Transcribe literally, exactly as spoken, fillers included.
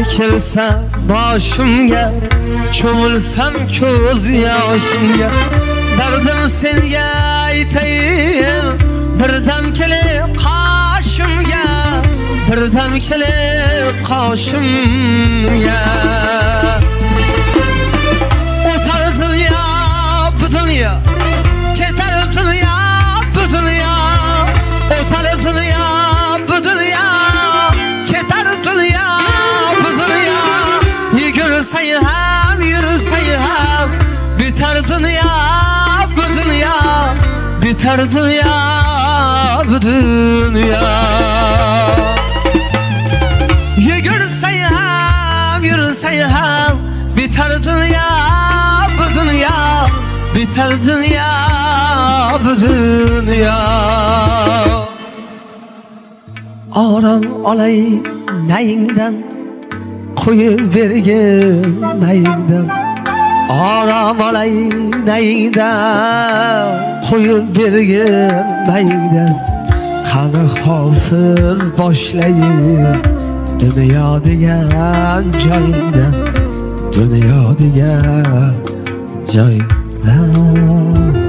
kelsa boshimga, cho'milsam ko'z yoshimga, dardim senga aytayim, birdam kelib qoshimga, birdam kelib qoshimga. O'tar dunyo bu dunyo, ketar dunyo bu dunyo, o'tar dunyo bu dunyo, ketar dunyo bu dunyo. Yugursang ham yursang ham bitar dunyo bu dunyo, bitar dunyo bu dunyo. Yugursang ham yursang ham bitar dunyo bu dunyo, bitar dunyo bu dunyo. Oram olay nayingdan, qo'yib bergin mayingdan. Oram olay nayingdan, qo'yib bergin mayingdan. Qani hofiz boshlayin dunyo degan joyingdan, dunyo degan joyingdan.